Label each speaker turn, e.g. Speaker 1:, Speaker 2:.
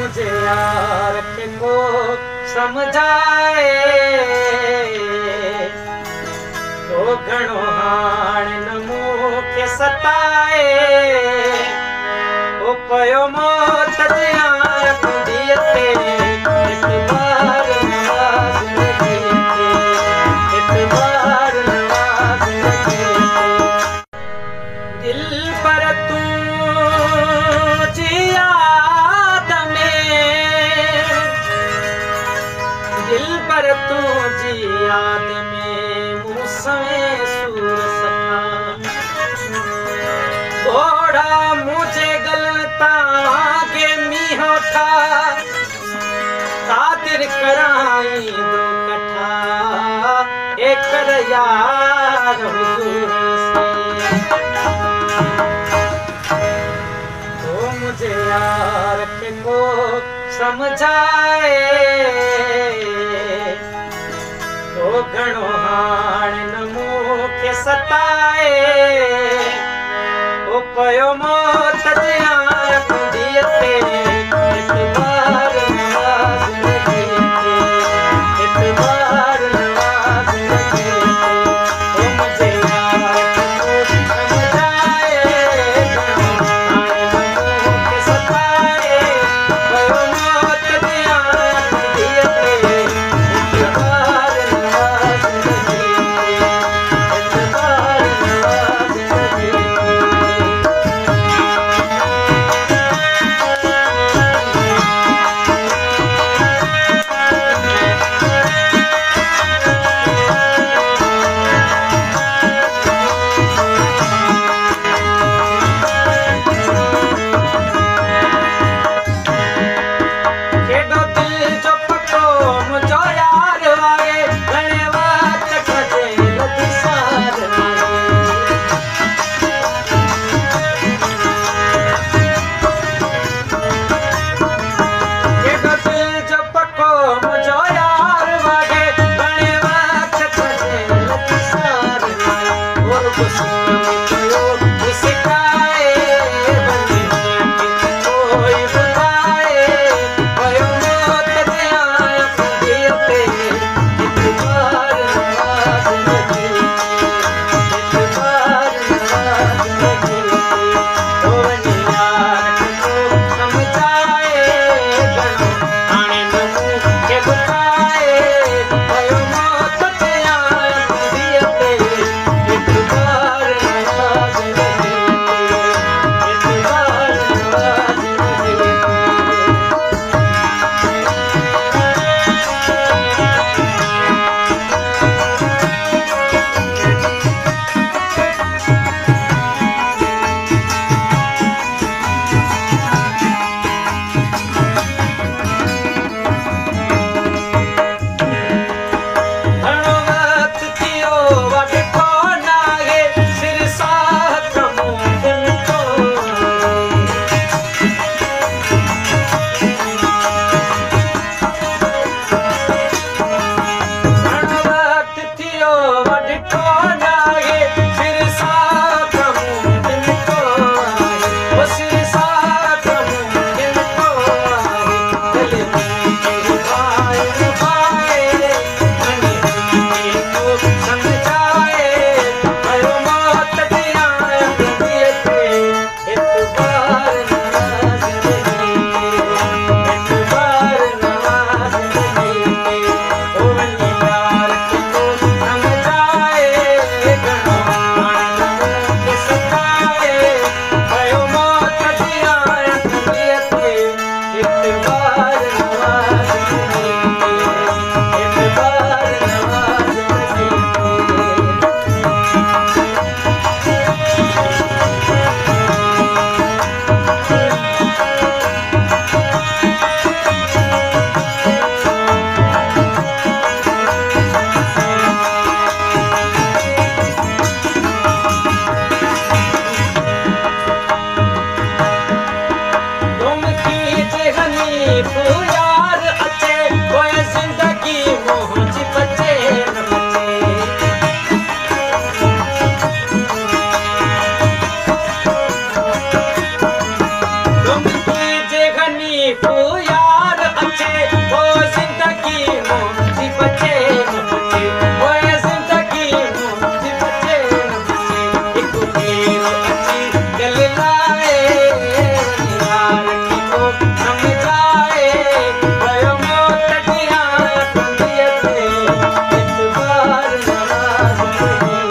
Speaker 1: मुझे यार के को समझाए तो घणो हाण न मूंखे सताए ओ पयो मौत जिया कुंडीअ ते इतबार नवाज़ लॻे ते इतबार नवाज़ लॻे ते दिल पर तूं जी याद में दिल पर तूं जी याद में मूंसवे सूर सखा घोड़ा मुझे गलता के मीहो था खातिर कराई दो कठा एक यार हुजूर से तो मुझे यार के को समझाए तो घणो हाण न मूंखे सताए ओ पयो मौत जिया कुंडीअ ते इतबार नवाज़ लॻे ते इतबार नवाज़ लॻे ते ओ मुझे यार के को समझाए घणो हाण न मूंखे सताए पयो मौत जिया कुंडीअ ते इतबार नवाज़ लॻे ते इतबार नवाज़ लॻे ते केॾो दिल जो पतो मुंहिंजो यार वारे घणे वक़्त खजे लधी सार केॾो दिल जो पको मुंहिंजो यार वारे घणे वक़्त खजे लधी सार और कयो सिकाए बंदे कोई ॿुधाए पयो मौत जिया कुंडीअ ते इतबार नवाज़ लॻे इतबार नवाज़ लॻे ओ वञी यार के को समझाए घणो हाणे न मूंखे ॿुधाए पयो मौत जिया कुंडीअ ते इतबार नवाज़ लॻे इतबार नवाज़ लॻे घणो वक़्त थियो वठो नाहे सिर साथ मूं दिल को घणो वक़्त थियो वठो नाहे सिर साथ मूं दिल को ओ सिर साथ मूं दिल को दिल में रुबाए रुबाए मनी को समझाए पयो मौत जिया कुंडीअ ते इतबार नवाज़ लॻे इतबार नवाज़ लॻे ओ वञी यार के को समझाए घणो हाण न मूंखे सताए पयो मौत जिया कुंडीअ ते इतबार नवाज़ लॻे इतबार नवाज़ लॻे तुम कीजे हनीफ यार अचे कोई जिंदगी मुंहिंजी बचे न बचे तुम कीजे हनीफ यार रे